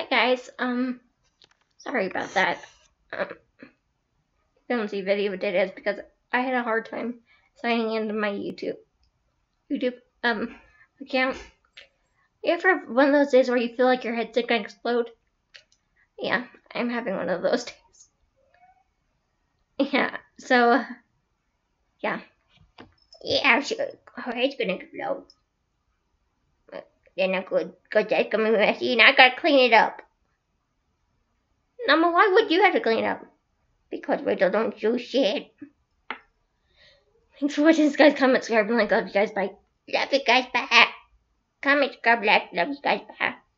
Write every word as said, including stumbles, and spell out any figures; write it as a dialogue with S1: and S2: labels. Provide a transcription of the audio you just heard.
S1: guys, um, sorry about that. Um, filmsy video did is because I had a hard time signing into my YouTube, YouTube, um, account. You ever have one of those days where you feel like your head's gonna explode? Yeah, I'm having one of those days. Yeah, so, yeah. Yeah, sure, her head's gonna explode. Then I could, cause that's gonna be messy and I gotta clean it up. Mama, why would you have to clean it up? Because Rachel don't do shit. Thanks for watching this, guys. Comment, subscribe, and like. Love you guys. Bye. Love you guys. Bye. Comment, subscribe, like. Love you guys. Bye.